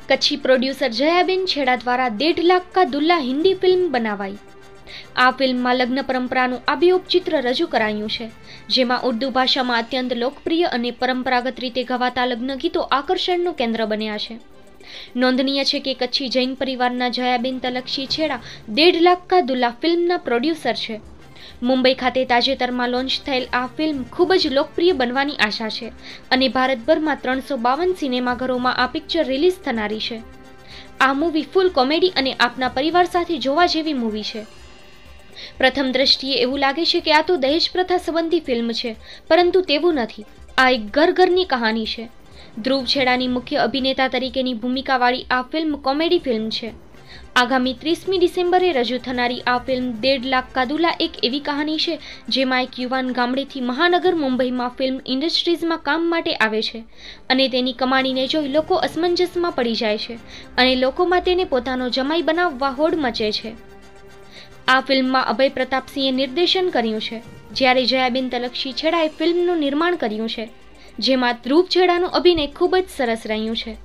कच्छी producer Jayaben छेड़ा द्वारा 1.5 लाख का दुल्हा हिंदी फिल्म बनावाई। आ फिल्म में लग्न परंपराનું આબેહૂબ ચિત્ર રજૂ કરાયું છે, જેમાં ઉર્દુ ભાષામાં અત્યંત લોકપ્રિય અને પરંપરાગત રીતે ગવાતા લગ્ન ગીતો આકર્ષણનું કેન્દ્ર બન્યા છે। નોંધનીય છે કે કચ્છી જૈન પરિવારના જયાબેન તલક્ષી છેડા 1.5 લાખ કા દુલ્હા ફિલ્મના પ્રોડ્યુસર છે। મુંબઈ ખાતે તાજેતરમાં લોન્ચ થયેલ આ ફિલ્મ ખૂબ જ લોકપ્રિય બનવાની આશા છે અને ભારતભરમાં 352 સિનેમાઘરોમાં આ પિક્ચર રિલીઝ થનારી છે। આ મૂવી ફૂલ કોમેડી અને આપના પરિવાર સાથે જોવા જેવી મૂવી છે। પ્રથમ દ્રષ્ટિએ એવું લાગે છે કે આ તો દહેજ પ્રથા સંબંધી ફિલ્મ છે, પરંતુ તેવું નથી। આ એક ઘરની કહાની છે। ધ્રુવ છેડાની મુખ્ય અભિનેતા તરીકેની ભૂમિકાવાળી આ ફિલ્મ કોમેડી ફિલ્મ છે। આગામી 30મી ડિસેમ્બરે રજૂ થનારી આ ફિલ્મ 1.5 લાખ કા દુલ્હા એક એવી કહાની છે જેમાં એક યુવાન ગામડેથી મહાનગર મુંબઈમાં ફિલ્મ ઇન્ડસ્ટ્રીઝમાં કામ માટે આવે છે અને તેની કમાણીને જોઈ લોકો અસમંજસમાં પડી જાય છે અને લોકોમાં તેને પોતાનો જમાઈ બનાવવા હોડ મચે છે। આ ફિલ્મમાં અભય પ્રતાપસિંહે નિર્દેશન કર્યું છે, જ્યારે જયાબેન તલક્ષી છેડાએ ફિલ્મનું નિર્માણ કર્યું છે, જેમાં ધ્રુવ છેડાનું અભિનય ખૂબ જ સરસ રહ્યું છે।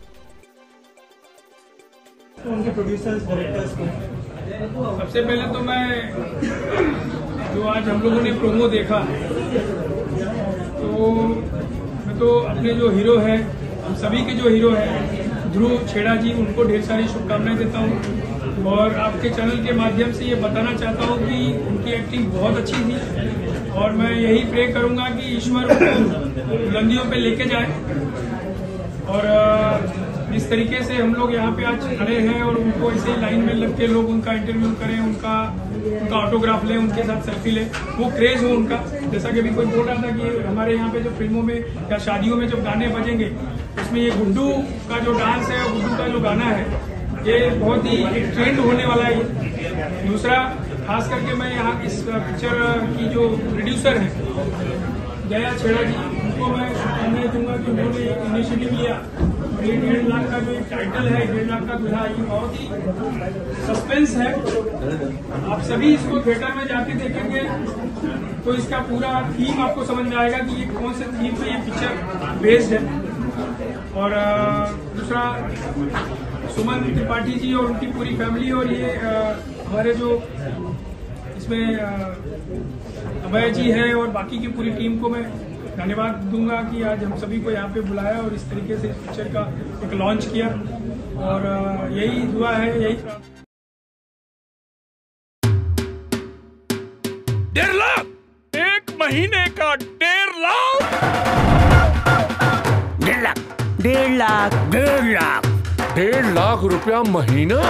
उनके प्रोड्यूसर्स डायरेक्टर्स को सबसे पहले तो मैं जो आज हम लोगों ने प्रोमो देखा तो मैं तो अपने जो हीरो है, हम सभी के जो हीरो हैं ध्रुव छेड़ा जी, उनको ढेर सारी शुभकामनाएं देता हूँ और आपके चैनल के माध्यम से ये बताना चाहता हूँ कि उनकी एक्टिंग बहुत अच्छी थी और मैं यही प्रे करूँगा कि ईश्वर उनको बुलंदियों पे लेके जाए। और इस तरीके से हम लोग यहाँ पे आज खड़े हैं और उनको ऐसे ही लाइन में लग के लोग उनका इंटरव्यू करें, उनका ऑटोग्राफ लें, उनके साथ सेल्फी लें, वो क्रेज हो उनका। जैसा कि अभी कोई बोल रहा था कि हमारे यहाँ पे जो फिल्मों में या शादियों में जब गाने बजेंगे उसमें ये गुड्डू का जो डांस है और गुड्डू का जो गाना है ये बहुत ही एक ट्रेंड होने वाला है। दूसरा, खास करके मैं यहाँ इस पिक्चर की जो प्रोड्यूसर है जया छेड़ा जी, उनको मैं शुभकामनाएं दूंगा कि उन्होंने एक इनिशिएटिव लिया। ये 1.5 लाख का जो एक टाइटल है 1.5 लाख का दुल्हा, ये बहुत ही सस्पेंस है। आप सभी इसको थिएटर में जाके देखेंगे तो इसका पूरा थीम आपको समझ में आएगा कि ये कौन से थीम पे ये पिक्चर बेस्ड है। और दूसरा, सुमन त्रिपाठी जी और उनकी पूरी फैमिली और ये हमारे जो इसमें अभय जी है और बाकी की पूरी टीम को मैं धन्यवाद दूंगा कि आज हम सभी को यहाँ पे बुलाया और इस तरीके से इस पिक्चर का एक लॉन्च किया। और यही दुआ है, यही 1.5 लाख एक महीने का 1.5 लाख 1.5 लाख 1.5 लाख 1.5 लाख 1.5 लाख रुपया महीना।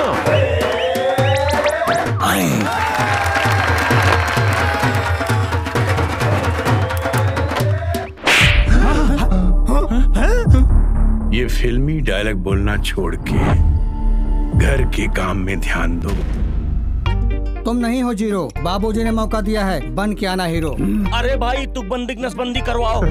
ये फिल्मी डायलॉग बोलना छोड़ के घर के काम में ध्यान दो। तुम नहीं हो जीरो, बाबूजी ने मौका दिया है, बन के आना हीरो। अरे भाई तू बंदी नसबंदी करवाओ।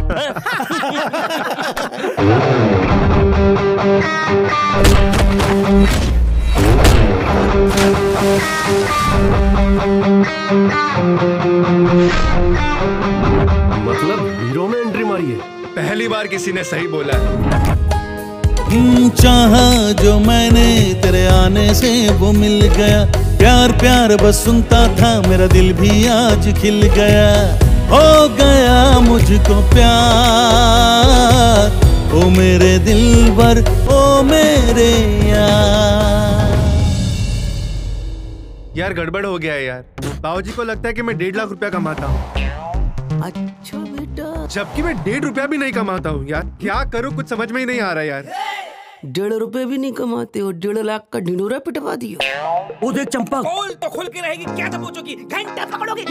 मतलब हीरो में एंट्री मारी है। पहली बार किसी ने सही बोला है। चाहा जो मैंने तेरे आने से वो मिल गया, प्यार प्यार बस सुनता था मेरा दिल भी आज खिल गया। हो गया मुझको प्यार, ओ मेरे दिलबर ओ मेरे यार गड़बड़ हो गया है यार। बाबूजी को लगता है कि मैं 1.5 लाख रुपया कमाता हूँ। अच्छा बेटा, जबकि मैं 1.5 रुपया भी नहीं कमाता हूँ यार। क्या करूँ कुछ समझ में ही नहीं आ रहा यार। 1.5 रुपए भी नहीं कमाते हो, 1.5 लाख का ढिंडोरा पिटवा दिया। वो देख चंपा, खोल तो खुल के रहेगी, क्या दबोचोगी, घंटा पकड़ोगी।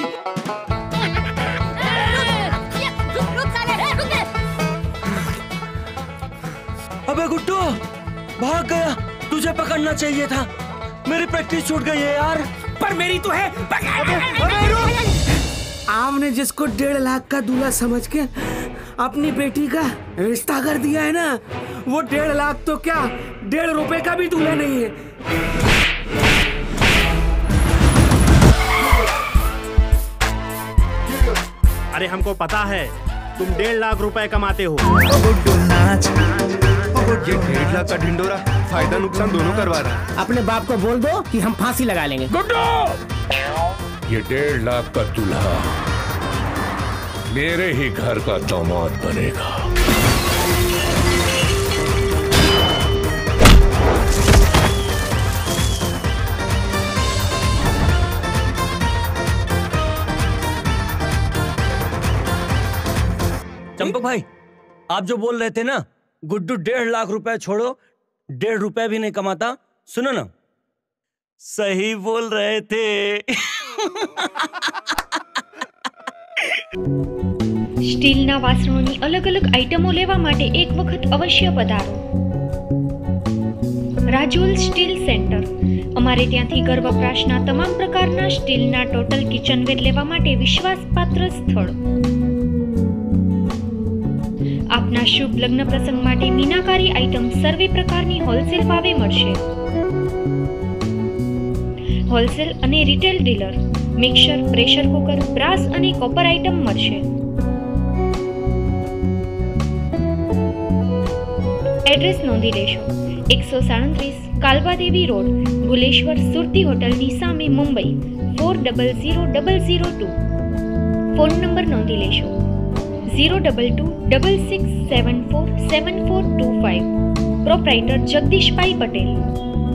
अबे गुड्डू भाग गया, तुझे पकड़ना चाहिए था। मेरी प्रैक्टिस छूट गई है यार। पर मेरी तो है। आपने जिसको 1.5 लाख का दूल्हा समझ के अपनी बेटी का रिश्ता कर दिया है ना, वो 1.5 लाख तो क्या 1.5 रुपए का भी दूल्हा नहीं है। अरे हमको पता है तुम 1.5 लाख रुपए कमाते हो। ये 1.5 लाख का ढिंडोरा फायदा नुकसान दोनों करवा रहा है। अपने बाप को बोल दो कि हम फांसी लगा लेंगे। गुड्डू, ये 1.5 लाख का दूल्हा मेरे ही घर का दामाद बनेगा। चंपक भाई, आप जो बोल रहे थे ना, गुड्डू 1.5 लाख रुपए छोड़ो 1.5 रुपए भी नहीं कमाता, सुनो ना, सही बोल रहे थे। સ્ટીલના વાસણોની અલગ અલગ આઇટમો લેવા માટે એક વખત અવશ્ય પધારો રાજુલ સ્ટીલ સેન્ટર। અમારે ત્યાંથી ઘર વપરાશના તમામ પ્રકારના સ્ટીલના ટોટલ કિચનવેર લેવા માટે વિશ્વાસપાત્ર સ્થળ। આપના શુભ લગ્ન પ્રસંગ માટે મીનાકારી આઇટમ સર્વે પ્રકારની હોલસેલ ભાવે મળશે। હોલસેલ અને retail dealer mixer, pressure cooker, brass અને કોપર આઇટમ મળશે। એડ્રેસ નોંધી લેશો, 137 કાલબાદેવી રોડ, ભુલેશ્વર સુરતી હોટલની સામે, મુંબઈ 400002। ફોન નંબર નોંધી લેશો, 02266747425। પ્રોપ્રાઇટર જગદીશભાઈ પટેલ।